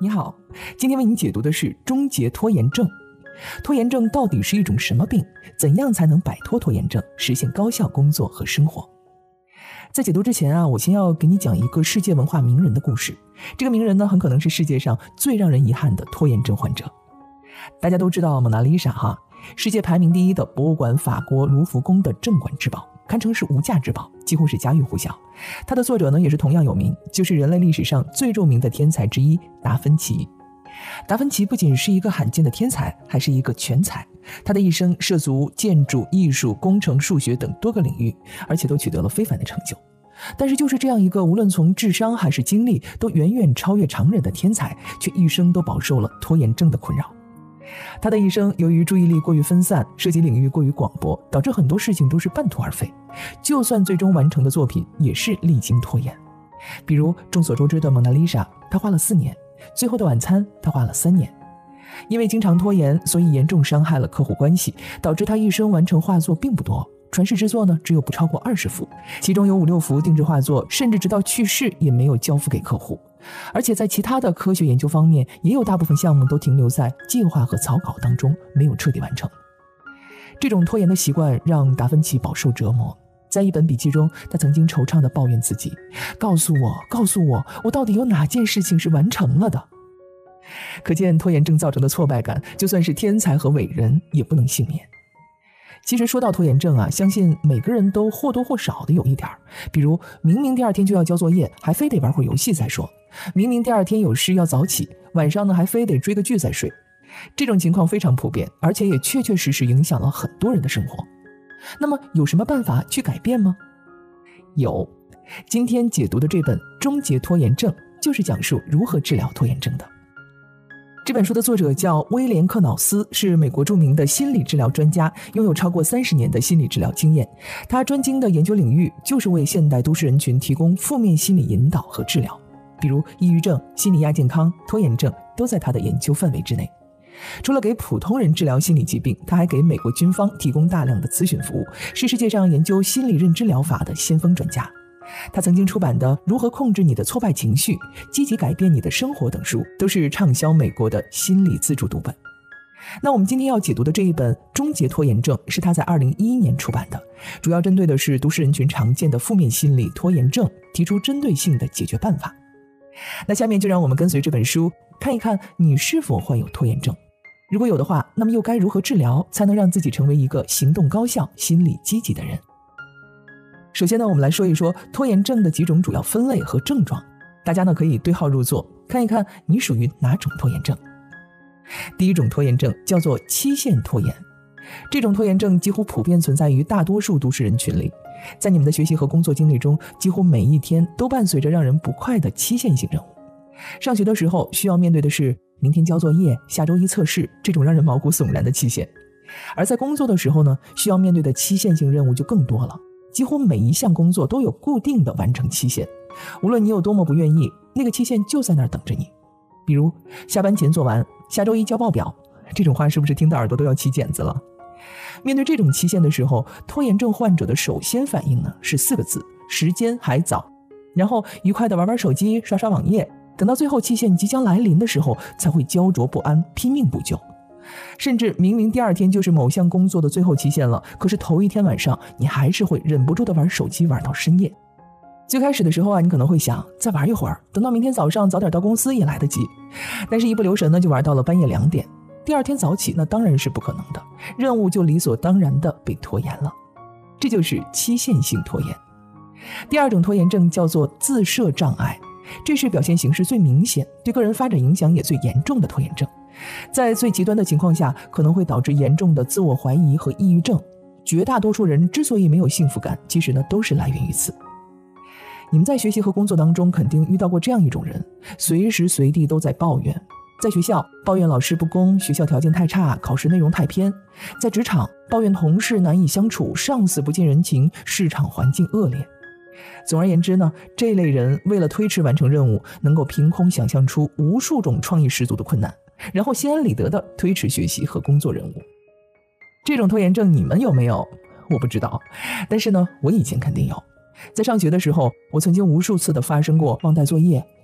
你好，今天为你解读的是终结拖延症。拖延症到底是一种什么病？怎样才能摆脱拖延症，实现高效工作和生活？在解读之前我先要给你讲一个世界文化名人的故事。这个名人呢，很可能是世界上最让人遗憾的拖延症患者。大家都知道蒙娜丽莎世界排名第一的博物馆法国卢浮宫的镇馆之宝，堪称是无价之宝，几乎是家喻户晓。它的作者呢也是同样有名，就是人类历史上最著名的天才之一达芬奇。达芬奇不仅是一个罕见的天才，还是一个全才。他的一生涉足建筑、艺术、工程、数学等多个领域，而且都取得了非凡的成就。但是就是这样一个无论从智商还是精力都远远超越常人的天才，却一生都饱受了拖延症的困扰。他的一生由于注意力过于分散，涉及领域过于广博，导致很多事情都是半途而废，就算最终完成的作品也是历经拖延。比如众所周知的蒙娜丽莎，他花了4年；最后的晚餐他花了3年。因为经常拖延，所以严重伤害了客户关系，导致他一生完成画作并不多，传世之作呢只有不超过20幅，其中有5-6幅定制画作甚至直到去世也没有交付给客户。而且在其他的科学研究方面，也有大部分项目都停留在计划和草稿当中，没有彻底完成。这种拖延的习惯让达芬奇饱受折磨。在一本笔记中，他曾经惆怅地抱怨自己，告诉我，我到底有哪件事情是完成了的？可见拖延症造成的挫败感，就算是天才和伟人也不能幸免。其实说到拖延症相信每个人都或多或少的有一点，比如明明第2天就要交作业，还非得玩会儿游戏再说；明明第2天有事要早起，晚上呢还非得追个剧再睡。这种情况非常普遍，而且也确确实实影响了很多人的生活。那么有什么办法去改变吗？有，今天解读的这本《终结拖延症》就是讲述如何治疗拖延症的。这本书的作者叫威廉·克瑙斯，是美国著名的心理治疗专家，拥有超过30年的心理治疗经验。他专精的研究领域就是为现代都市人群提供负面心理引导和治疗，比如抑郁症、心理亚健康、拖延症都在他的研究范围之内。除了给普通人治疗心理疾病，他还给美国军方提供大量的咨询服务，是世界上研究心理认知疗法的先锋专家。他曾经出版的《如何控制你的挫败情绪》、《积极改变你的生活》等书，都是畅销美国的心理自助读本。那我们今天要解读的这一本《终结拖延症》是他在2011年出版的，主要针对的是都市人群常见的负面心理拖延症，提出针对性的解决办法。那下面就让我们跟随这本书，看一看你是否患有拖延症。如果有的话，那么又该如何治疗，才能让自己成为一个行动高效、心理积极的人？首先呢，我们来说一说拖延症的几种主要分类和症状，大家呢可以对号入座，看一看你属于哪种拖延症。第一种拖延症叫做期限拖延，这种拖延症几乎普遍存在于大多数都市人群里。在你们的学习和工作经历中，几乎每一天都伴随着让人不快的期限性任务。上学的时候需要面对的是明天交作业、下周一测试这种让人毛骨悚然的期限，而在工作的时候呢，需要面对的期限性任务就更多了。几乎每一项工作都有固定的完成期限，无论你有多么不愿意，那个期限就在那儿等着你。比如下班前做完，下周一交报表，这种话是不是听到耳朵都要起茧子了？面对这种期限的时候，拖延症患者的首先反应呢是4个字：时间还早。然后愉快地玩玩手机、刷刷网页，等到最后期限即将来临的时候，才会焦灼不安，拼命补救。甚至明明第2天就是某项工作的最后期限了，可是头一天晚上你还是会忍不住的玩手机，玩到深夜。最开始的时候你可能会想再玩一会儿，等到明天早上早点到公司也来得及。但是一不留神呢，就玩到了半夜2点。第2天早起那当然是不可能的，任务就理所当然的被拖延了。这就是期限性拖延。第2种拖延症叫做自设障碍，这是表现形式最明显，对个人发展影响也最严重的拖延症。在最极端的情况下，可能会导致严重的自我怀疑和抑郁症。绝大多数人之所以没有幸福感，其实呢都是来源于此。你们在学习和工作当中肯定遇到过这样一种人，随时随地都在抱怨。在学校抱怨老师不公，学校条件太差，考试内容太偏；在职场抱怨同事难以相处，上司不近人情，市场环境恶劣。总而言之呢，这类人为了推迟完成任务，能够凭空想象出无数种创意十足的困难，然后心安理得地推迟学习和工作任务。这种拖延症你们有没有？我不知道，但是呢，我以前肯定有。在上学的时候，我曾经无数次地发生过忘带作业、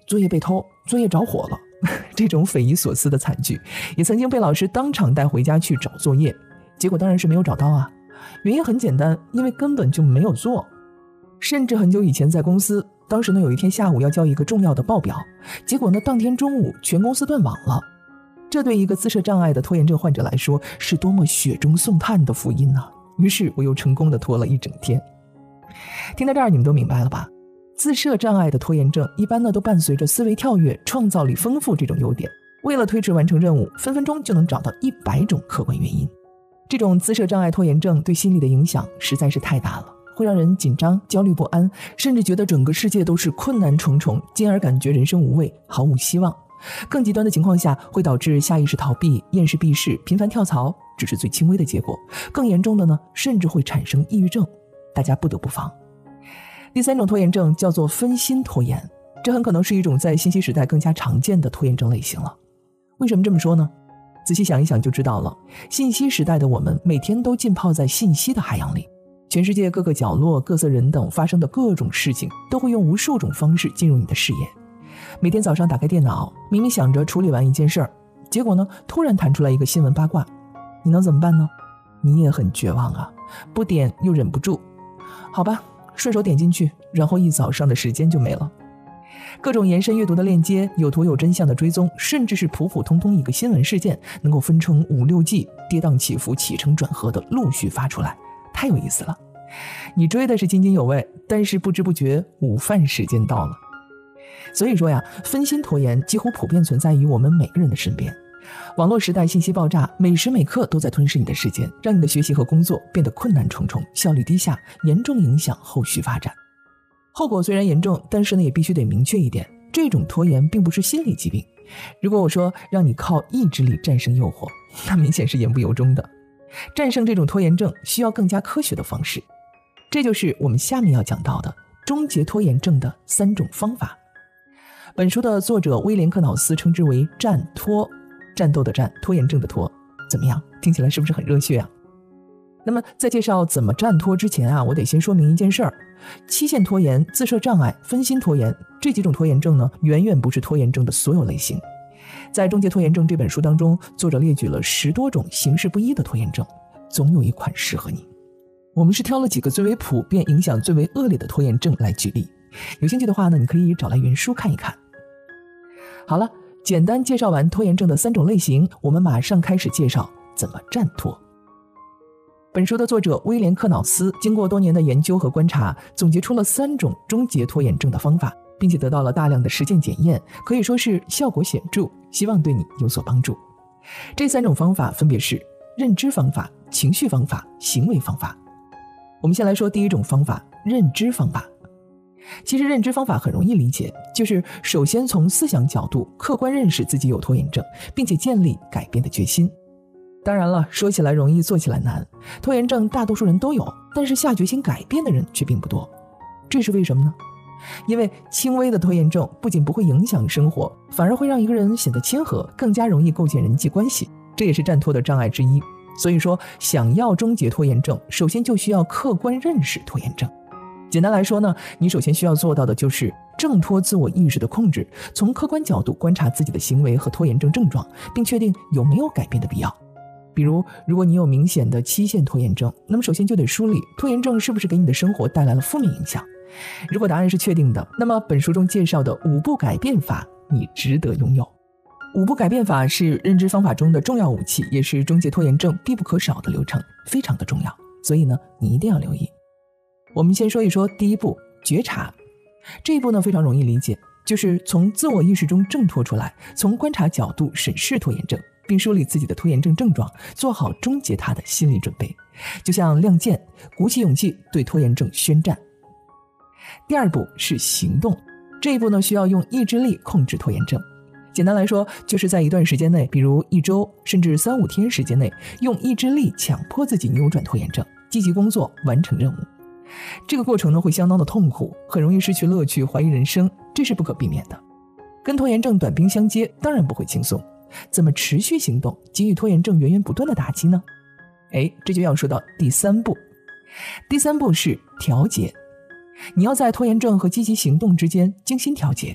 作业被偷，作业着火了。这种匪夷所思的惨剧也曾经被老师当场带回家去找作业，结果当然是没有找到啊。原因很简单，因为根本就没有做。甚至很久以前在公司，当时呢有一天下午要交一个重要的报表，结果呢当天中午全公司断网了。这对一个自设障碍的拖延症患者来说是多么雪中送炭的福音啊！于是我又成功的拖了一整天。听到这儿你们都明白了吧？自设障碍的拖延症一般呢都伴随着思维跳跃、创造力丰富这种优点，为了推迟完成任务，分分钟就能找到100种客观原因。这种自设障碍拖延症对心理的影响实在是太大了，会让人紧张、焦虑不安，甚至觉得整个世界都是困难重重，进而感觉人生无味，毫无希望。更极端的情况下，会导致下意识逃避、厌世避世、频繁跳槽，只是最轻微的结果。更严重的呢，甚至会产生抑郁症，大家不得不防。第3种拖延症叫做分心拖延，这很可能是一种在信息时代更加常见的拖延症类型了。为什么这么说呢？仔细想一想就知道了。信息时代的我们每天都浸泡在信息的海洋里，全世界各个角落、各色人等发生的各种事情都会用无数种方式进入你的视野。每天早上打开电脑，明明想着处理完一件事儿，结果呢突然弹出来一个新闻八卦，你能怎么办呢？你也很绝望啊，不点又忍不住，好吧，顺手点进去，然后一早上的时间就没了。各种延伸阅读的链接，有图有真相的追踪，甚至是普普通通一个新闻事件能够分成5、6季，跌宕起伏、起承转合的陆续发出来，太有意思了。你追的是津津有味，但是不知不觉午饭时间到了。所以说呀，分心拖延几乎普遍存在于我们每个人的身边。网络时代信息爆炸，每时每刻都在吞噬你的时间，让你的学习和工作变得困难重重，效率低下，严重影响后续发展。后果虽然严重，但是呢也必须得明确一点，这种拖延并不是心理疾病。如果我说让你靠意志力战胜诱惑，那明显是言不由衷的。战胜这种拖延症需要更加科学的方式，这就是我们下面要讲到的终结拖延症的3种方法。本书的作者威廉·克瑙斯称之为战拖，战斗的战，拖延症的拖。怎么样，听起来是不是很热血啊？那么在介绍怎么战拖之前啊，我得先说明一件事儿：期限拖延、自设障碍、分心拖延这几种拖延症呢，远远不是拖延症的所有类型。在《终结拖延症》这本书当中，作者列举了10多种形式不一的拖延症，总有一款适合你。我们是挑了几个最为普遍、影响最为恶劣的拖延症来举例，有兴趣的话呢，你可以找来原书看一看。好了，简单介绍完拖延症的3种类型，我们马上开始介绍怎么战拖。本书的作者威廉·克瑙斯经过多年的研究和观察，总结出了3种终结拖延症的方法，并且得到了大量的实践检验，可以说是效果显著，希望对你有所帮助。这3种方法分别是认知方法、情绪方法、行为方法。我们先来说第1种方法，认知方法。其实认知方法很容易理解，就是首先从思想角度客观认识自己有拖延症，并且建立改变的决心。当然了，说起来容易做起来难，拖延症大多数人都有，但是下决心改变的人却并不多。这是为什么呢？因为轻微的拖延症不仅不会影响生活，反而会让一个人显得谦和，更加容易构建人际关系，这也是战拖的障碍之一。所以说，想要终结拖延症，首先就需要客观认识拖延症。简单来说呢，你首先需要做到的就是挣脱自我意识的控制，从客观角度观察自己的行为和拖延症症状，并确定有没有改变的必要。比如，如果你有明显的期限拖延症，那么首先就得梳理拖延症是不是给你的生活带来了负面影响。如果答案是确定的，那么本书中介绍的5步改变法你值得拥有。5步改变法是认知方法中的重要武器，也是终结拖延症必不可少的流程，非常的重要，所以呢你一定要留意。我们先说一说第1步，觉察。这一步呢非常容易理解，就是从自我意识中挣脱出来，从观察角度审视拖延症，并梳理自己的拖延症症状，做好终结它的心理准备，就像亮剑，鼓起勇气对拖延症宣战。第2步是行动，这一步呢需要用意志力控制拖延症。简单来说，就是在一段时间内，比如1周甚至3、5天时间内，用意志力强迫自己扭转拖延症，积极工作，完成任务。这个过程呢会相当的痛苦，很容易失去乐趣，怀疑人生，这是不可避免的。跟拖延症短兵相接，当然不会轻松。怎么持续行动，给予拖延症源源不断的打击呢？这就要说到第3步。第3步是调节。你要在拖延症和积极行动之间精心调节，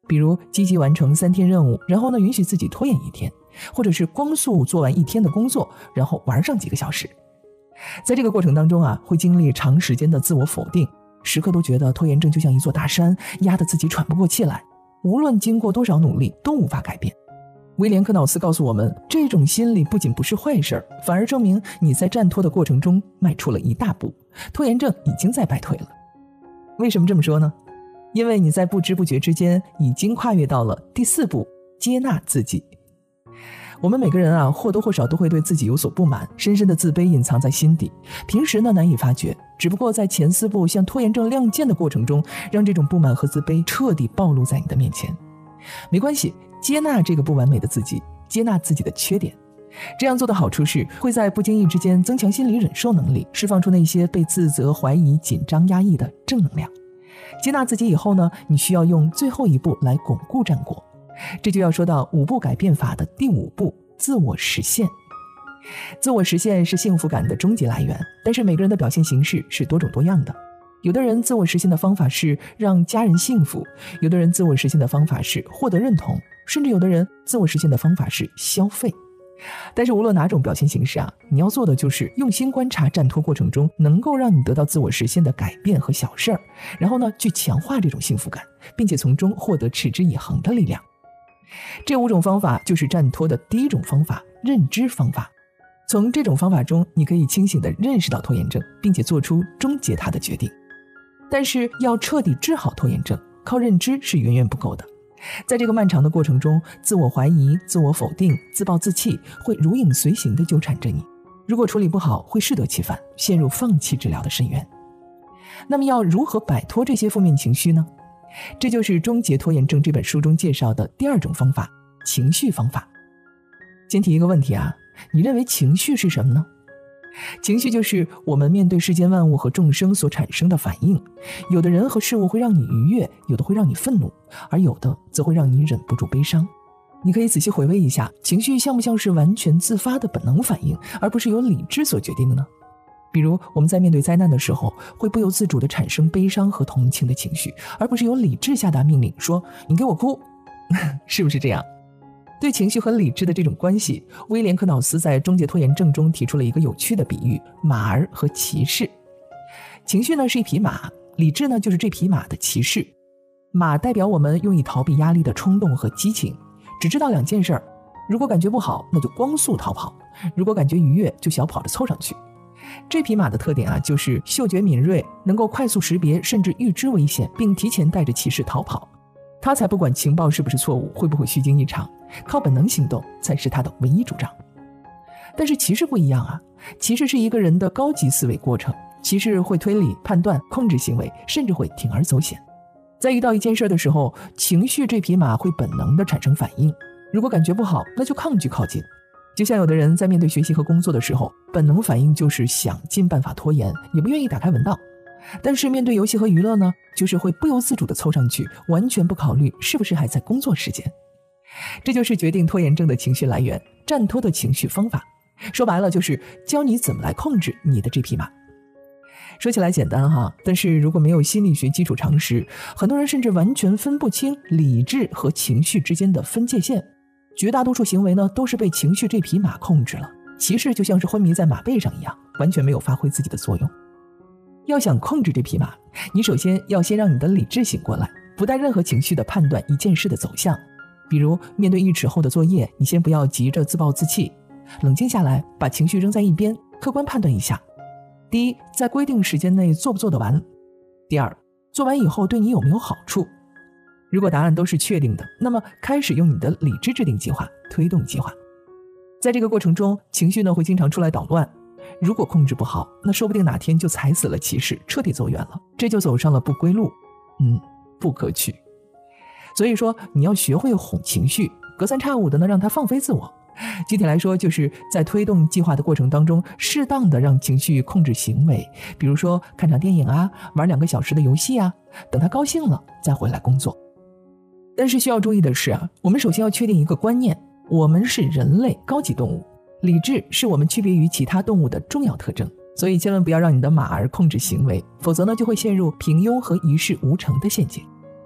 比如积极完成3天任务，然后呢允许自己拖延1天，或者是光速做完1天的工作，然后玩上几个小时。在这个过程当中会经历长时间的自我否定，时刻都觉得拖延症就像一座大山，压得自己喘不过气来，无论经过多少努力都无法改变。威廉·克瑙斯告诉我们，这种心理不仅不是坏事，反而证明你在战拖的过程中迈出了一大步，拖延症已经在败退了。为什么这么说呢？因为你在不知不觉之间已经跨越到了第4步，接纳自己。我们每个人或多或少都会对自己有所不满，深深的自卑隐藏在心底，平时呢难以发觉，只不过在前4步向拖延症亮剑的过程中，让这种不满和自卑彻底暴露在你的面前。没关系，接纳这个不完美的自己，接纳自己的缺点。这样做的好处是会在不经意之间增强心理忍受能力，释放出那些被自责、怀疑、紧张、压抑的正能量。接纳自己以后呢，你需要用最后1步来巩固战果。这就要说到5步改变法的第5步，自我实现。自我实现是幸福感的终极来源，但是每个人的表现形式是多种多样的。有的人自我实现的方法是让家人幸福，有的人自我实现的方法是获得认同，甚至有的人自我实现的方法是消费。但是无论哪种表现形式你要做的就是用心观察战拖过程中能够让你得到自我实现的改变和小事儿，然后呢去强化这种幸福感，并且从中获得持之以恒的力量。这5种方法就是战拖的第1种方法，认知方法。从这种方法中，你可以清醒地认识到拖延症，并且做出终结它的决定。但是要彻底治好拖延症，靠认知是远远不够的。在这个漫长的过程中，自我怀疑、自我否定、自暴自弃会如影随形地纠缠着你，如果处理不好，会适得其反，陷入放弃治疗的深渊。那么要如何摆脱这些负面情绪呢？这就是《终结拖延症》这本书中介绍的第2种方法，情绪方法。先提一个问题你认为情绪是什么呢？情绪就是我们面对世间万物和众生所产生的反应，有的人和事物会让你愉悦，有的会让你愤怒，而有的则会让你忍不住悲伤。你可以仔细回味一下，情绪像不像是完全自发的本能反应，而不是由理智所决定的呢？比如我们在面对灾难的时候，会不由自主地产生悲伤和同情的情绪，而不是由理智下达命令说你给我哭是不是这样？对情绪和理智的这种关系，威廉·克瑙斯在《终结拖延症》中提出了一个有趣的比喻，马儿和骑士。情绪呢是一匹马，理智呢就是这匹马的骑士。马代表我们用以逃避压力的冲动和激情，只知道2件事，如果感觉不好，那就光速逃跑；如果感觉愉悦，就小跑着凑上去。这匹马的特点就是嗅觉敏锐，能够快速识别甚至预知危险，并提前带着骑士逃跑。他才不管情报是不是错误，会不会虚惊一场，靠本能行动才是他的唯一主张。但是骑士不一样骑士是一个人的高级思维过程，骑士会推理、判断、控制行为，甚至会铤而走险。在遇到一件事的时候，情绪这匹马会本能地产生反应，如果感觉不好，那就抗拒靠近。就像有的人在面对学习和工作的时候，本能反应就是想尽办法拖延，也不愿意打开文档。但是面对游戏和娱乐呢，就是会不由自主地凑上去，完全不考虑是不是还在工作时间。这就是决定拖延症的情绪来源，战拖的情绪方法。说白了就是教你怎么来控制你的这匹马。说起来简单但是如果没有心理学基础常识，很多人甚至完全分不清理智和情绪之间的分界线。绝大多数行为呢，都是被情绪这匹马控制了，骑士就像是昏迷在马背上一样，完全没有发挥自己的作用。要想控制这匹马，你首先要先让你的理智醒过来，不带任何情绪的判断一件事的走向。比如面对1尺厚的作业，你先不要急着自暴自弃，冷静下来，把情绪扔在一边，客观判断一下。第一，在规定时间内做不做得完？第二，做完以后对你有没有好处？如果答案都是确定的，那么开始用你的理智制定计划，推动计划。在这个过程中，情绪呢会经常出来捣乱，如果控制不好，那说不定哪天就踩死了骑士，彻底走远了，这就走上了不归路，不可取。所以说你要学会哄情绪，隔三差五的呢让它放飞自我。具体来说，就是在推动计划的过程当中，适当的让情绪控制行为，比如说看场电影玩2个小时的游戏等他高兴了再回来工作。但是需要注意的是我们首先要确定一个观念，我们是人类高级动物，理智是我们区别于其他动物的重要特征，所以千万不要让你的马儿控制行为，否则呢就会陷入平庸和一事无成的陷阱。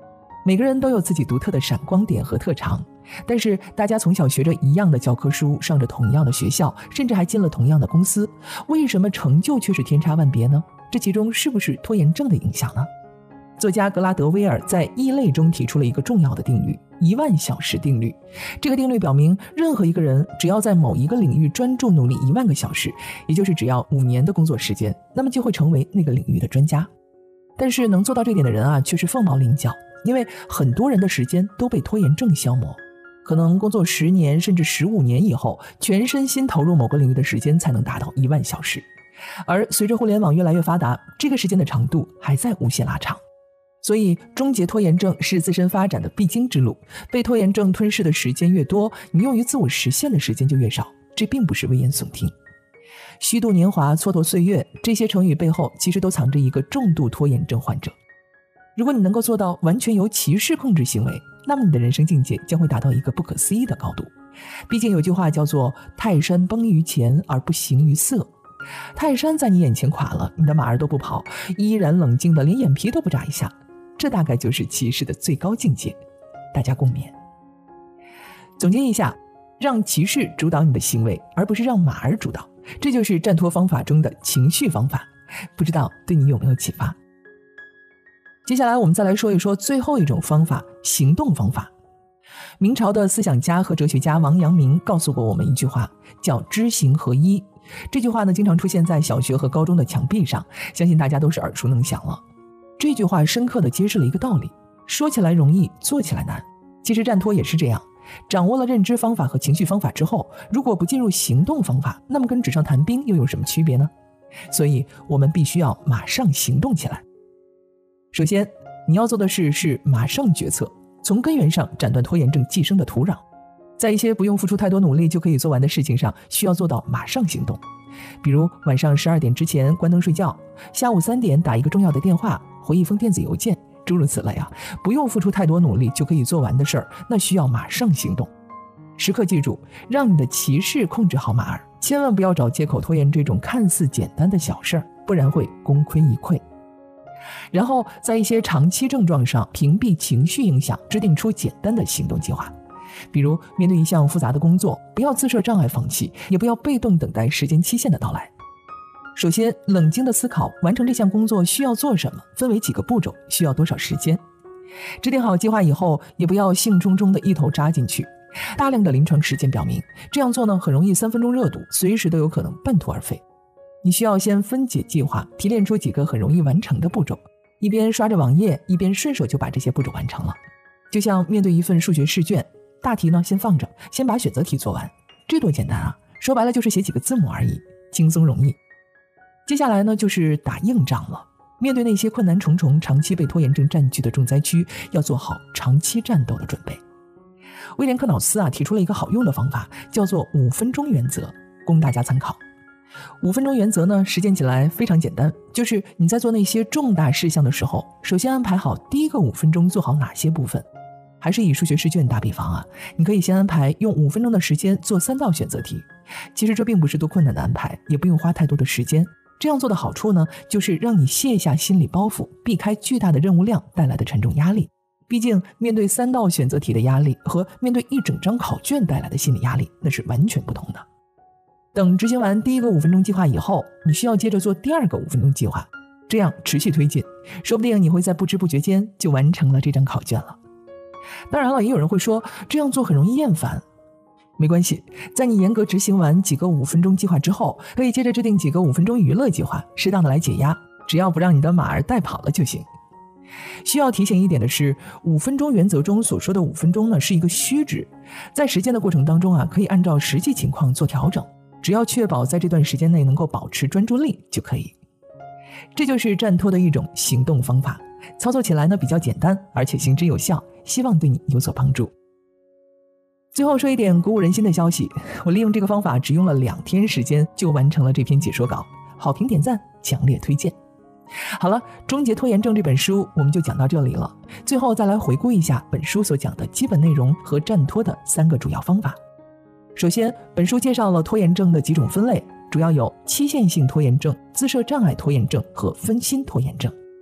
每个人都有自己独特的闪光点和特长，但是大家从小学着一样的教科书，上着同样的学校，甚至还进了同样的公司，为什么成就却是天差万别呢？这其中是不是拖延症的影响呢？作家格拉德威尔在《异类》中提出了一个重要的定律，10000小时定律。这个定律表明，任何一个人只要在某一个领域专注努力10000个小时，也就是只要5年的工作时间，那么就会成为那个领域的专家。但是能做到这点的人啊，却是凤毛麟角，因为很多人的时间都被拖延症消磨，可能工作10年甚至15年以后，全身心投入某个领域的时间才能达到10000小时。而随着互联网越来越发达，这个时间的长度还在无限拉长。所以终结拖延症是自身发展的必经之路，被拖延症吞噬的时间越多，你用于自我实现的时间就越少，这并不是危言耸听。虚度年华，蹉跎岁月，这些成语背后其实都藏着一个重度拖延症患者。如果你能够做到完全由歧视控制行为，那么你的人生境界将会达到一个不可思议的高度。毕竟有句话叫做泰山崩于前而不形于色，泰山在你眼前垮了，你的马儿都不跑，依然冷静的连眼皮都不眨一下，这大概就是歧视的最高境界。大家共勉。总结一下，让歧视主导你的行为，而不是让马儿主导，这就是战拖方法中的情绪方法，不知道对你有没有启发？接下来我们再来说一说最后一种方法，行动方法。明朝的思想家和哲学家王阳明告诉过我们一句话，叫知行合一。这句话呢，经常出现在小学和高中的墙壁上，相信大家都是耳熟能详了。这句话深刻地揭示了一个道理，说起来容易，做起来难。其实战拖也是这样，掌握了认知方法和情绪方法之后，如果不进入行动方法，那么跟纸上谈兵又有什么区别呢？所以我们必须要马上行动起来。首先你要做的事是马上决策，从根源上斩断拖延症寄生的土壤。在一些不用付出太多努力就可以做完的事情上，需要做到马上行动。比如晚上12点之前关灯睡觉，下午3点打一个重要的电话，回一封电子邮件，诸如此类啊，不用付出太多努力就可以做完的事儿，那需要马上行动。时刻记住，让你的骑士控制好马儿，千万不要找借口拖延这种看似简单的小事儿，不然会功亏一篑。然后在一些长期症状上屏蔽情绪影响，制定出简单的行动计划。比如面对一项复杂的工作，不要自设障碍放弃，也不要被动等待时间期限的到来。首先冷静地思考完成这项工作需要做什么，分为几个步骤，需要多少时间。制定好计划以后，也不要兴冲冲地一头扎进去。大量的临床实践表明，这样做呢很容易3分钟热度，随时都有可能半途而废。你需要先分解计划，提炼出几个很容易完成的步骤，一边刷着网页，一边顺手就把这些步骤完成了。就像面对一份数学试卷，大题呢先放着，先把选择题做完，这多简单啊！说白了就是写几个字母而已，轻松容易。接下来呢就是打硬仗了。面对那些困难重重、长期被拖延症占据的重灾区，要做好长期战斗的准备。威廉·克瑙斯提出了一个好用的方法，叫做5分钟原则，供大家参考。5分钟原则呢，实践起来非常简单，就是你在做那些重大事项的时候，首先安排好第一个5分钟做好哪些部分。还是以数学试卷打比方你可以先安排用5分钟的时间做3道选择题。其实这并不是多困难的安排，也不用花太多的时间。这样做的好处呢，就是让你卸下心理包袱，避开巨大的任务量带来的沉重压力。毕竟面对3道选择题的压力和面对一整张考卷带来的心理压力，那是完全不同的。等执行完第一个5分钟计划以后，你需要接着做第二个5分钟计划，这样持续推进，说不定你会在不知不觉间就完成了这张考卷了。当然了，也有人会说这样做很容易厌烦。没关系，在你严格执行完几个5分钟计划之后，可以接着制定几个5分钟娱乐计划，适当的来解压，只要不让你的马儿带跑了就行。需要提醒一点的是，5分钟原则中所说的5分钟呢，是一个虚值，在实践的过程当中可以按照实际情况做调整，只要确保在这段时间内能够保持专注力就可以。这就是战拖的一种行动方法，操作起来呢比较简单，而且行之有效，希望对你有所帮助。最后说一点鼓舞人心的消息，我利用这个方法只用了2天时间就完成了这篇解说稿，好评点赞，强烈推荐。好了，终结拖延症这本书我们就讲到这里了。最后再来回顾一下本书所讲的基本内容和战拖的3个主要方法。首先，本书介绍了拖延症的几种分类，主要有期限性拖延症、自设障碍拖延症和分心拖延症。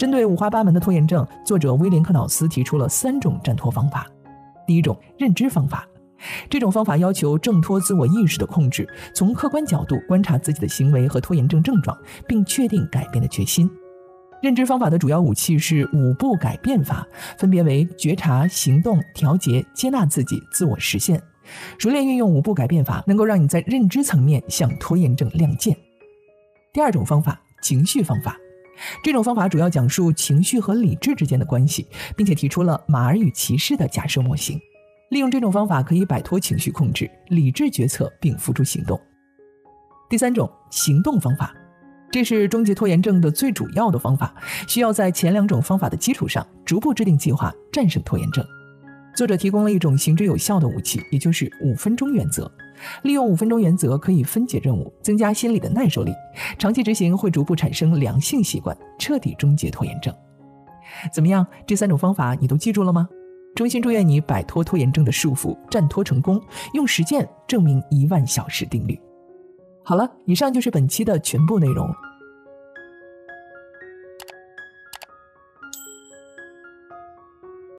针对五花八门的拖延症，作者威廉·克瑙斯提出了3种暂拖方法。第一种，认知方法。这种方法要求挣脱自我意识的控制，从客观角度观察自己的行为和拖延症症状，并确定改变的决心。认知方法的主要武器是5步改变法，分别为觉察、行动、调节、接纳自己、自我实现。熟练运用5步改变法，能够让你在认知层面向拖延症亮剑。第二种方法，情绪方法。这种方法主要讲述情绪和理智之间的关系，并且提出了马儿与骑士的假设模型。利用这种方法可以摆脱情绪控制，理智决策并付诸行动。第三种，行动方法。这是终结拖延症的最主要的方法，需要在前2种方法的基础上逐步制定计划，战胜拖延症。作者提供了一种行之有效的武器，也就是5分钟原则。利用5分钟原则可以分解任务，增加心理的耐受力，长期执行会逐步产生良性习惯，彻底终结拖延症。怎么样，这3种方法你都记住了吗？衷心祝愿你摆脱拖延症的束缚，战拖成功，用实践证明10000小时定律。好了，以上就是本期的全部内容。